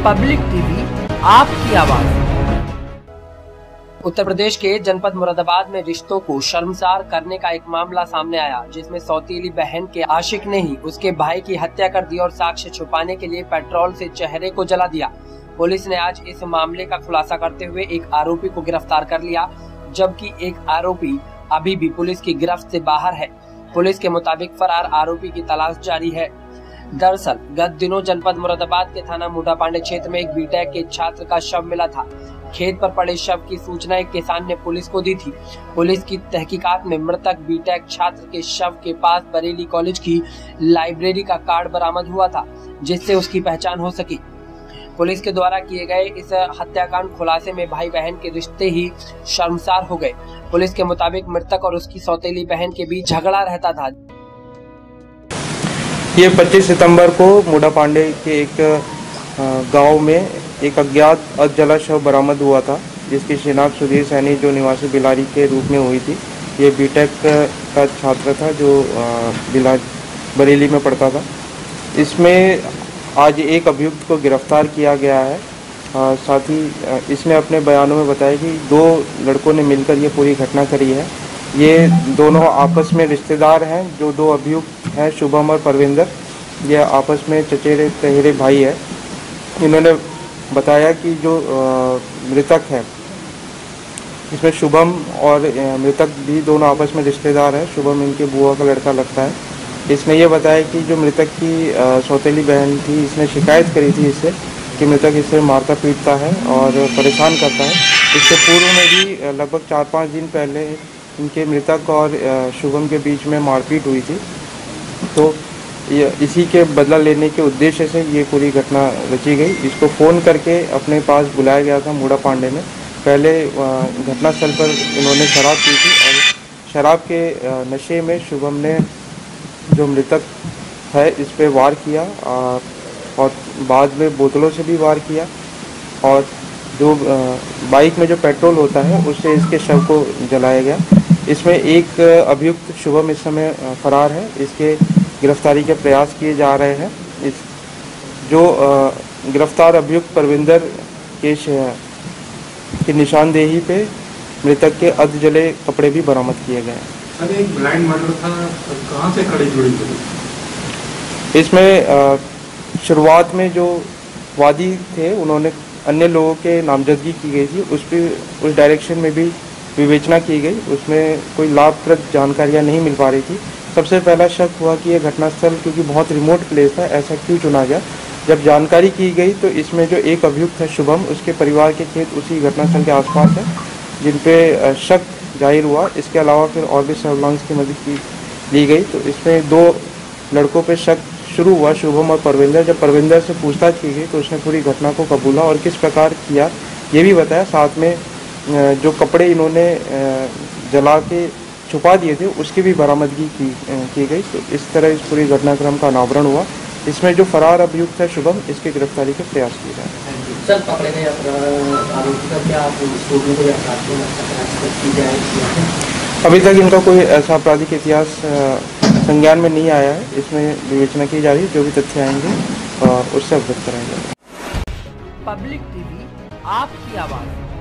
Public TV, आपकी आवाज। उत्तर प्रदेश के जनपद मुरादाबाद में रिश्तों को शर्मसार करने का एक मामला सामने आया, जिसमें सौतीली बहन के आशिक ने ही उसके भाई की हत्या कर दी और साक्ष्य छुपाने के लिए पेट्रोल से चेहरे को जला दिया। पुलिस ने आज इस मामले का खुलासा करते हुए एक आरोपी को गिरफ्तार कर लिया, जबकि एक आरोपी अभी भी पुलिस की गिरफ्त से बाहर है। पुलिस के मुताबिक फरार आरोपी की तलाश जारी है। दरअसल गत दिनों जनपद मुरादाबाद के थाना मुंडा पांडे क्षेत्र में एक बीटेक के छात्र का शव मिला था। खेत पर पड़े शव की सूचना एक किसान ने पुलिस को दी थी। पुलिस की तहकीकात में मृतक बीटेक छात्र के शव के पास बरेली कॉलेज की लाइब्रेरी का कार्ड बरामद हुआ था, जिससे उसकी पहचान हो सकी। पुलिस के द्वारा किए गए इस हत्याकांड खुलासे में भाई बहन के रिश्ते ही शर्मसार हो गए। पुलिस के मुताबिक मृतक और उसकी सौतेली बहन के बीच झगड़ा रहता था। ये 25 सितंबर को मुंडा पांडे के एक गांव में एक अज्ञात अधजला शव बरामद हुआ था, जिसकी शिनाख्त सुधीर सैनी जो निवासी बिलारी के रूप में हुई थी। ये बीटेक का छात्र था जो बरेली में पढ़ता था। इसमें आज एक अभियुक्त को गिरफ्तार किया गया है। साथ ही इसने अपने बयानों में बताया कि 2 लड़कों ने मिलकर ये पूरी घटना करी है। ये दोनों आपस में रिश्तेदार हैं। जो 2 अभियुक्त हैं शुभम और परविंदर, ये आपस में चचेरे तहेरे भाई है। इन्होंने बताया कि जो मृतक है, इसमें शुभम और मृतक भी दोनों आपस में रिश्तेदार हैं। शुभम इनके बुआ का लड़का लगता है। इसने ये बताया कि जो मृतक की सौतेली बहन थी, इसने शिकायत करी थी इससे कि मृतक इसे मारता पीटता है और परेशान करता है। इससे पूर्व में भी लगभग 4-5 दिन पहले इनके मृतक और शुभम के बीच में मारपीट हुई थी। तो इसी के बदला लेने के उद्देश्य से ये पूरी घटना रची गई। इसको फ़ोन करके अपने पास बुलाया गया था मुंडा पांडे में। पहले घटनास्थल पर इन्होंने शराब पी थी और शराब के नशे में शुभम ने जो मृतक है इस पे वार किया और बाद में बोतलों से भी वार किया और जो बाइक में जो पेट्रोल होता है उससे इसके शव को जलाया गया। इसमें एक अभियुक्त शुभम इस समय फरार है। इसके गिरफ्तारी के प्रयास किए जा रहे हैं। इस जो गिरफ्तार अभियुक्त परविंदर के निशानदेही पे मृतक के अर्ध जले कपड़े भी बरामद किए गए हैं। अरे एक ब्लाइंड मर्डर था, कहाँ से खड़ी जुड़ी थी? इसमें शुरुआत में जो वादी थे उन्होंने अन्य लोगों के नामजदगी की गई थी। उस डायरेक्शन में भी विवेचना की गई। उसमें कोई लाभप्रद जानकारियां नहीं मिल पा रही थी। सबसे पहला शक हुआ कि यह घटनास्थल क्योंकि बहुत रिमोट प्लेस था, ऐसा क्यों चुना गया। जब जानकारी की गई तो इसमें जो एक अभियुक्त है शुभम, उसके परिवार के खेत उसी घटनास्थल के आसपास है, जिन पे शक जाहिर हुआ। इसके अलावा फिर और भी सर्विलांस की मदद ली गई। तो इसमें 2 लड़कों पे शक शुरू हुआ, शुभम और परविंदर। जब परविंदर से पूछताछ की गई तो उसने पूरी घटना को कबूला और किस प्रकार किया ये भी बताया। साथ में जो कपड़े इन्होंने जला के छुपा दिए थे उसकी भी बरामदगी की गई। तो इस तरह इस पूरी घटनाक्रम का अनावरण हुआ। इसमें जो फरार अभियुक्त है शुभम, इसकी गिरफ्तारी के प्रयास किए जा रहे हैं। सर, पकड़े गए आरोपी का क्या अभी तक इनका कोई ऐसा आपराधिक इतिहास संज्ञान में नहीं आया है। इसमें विवेचना की जा रही है। जो भी तथ्य आएंगे उससे अवगत कराया जाएगा। पब्लिक टीवी, आपकी आवाज़।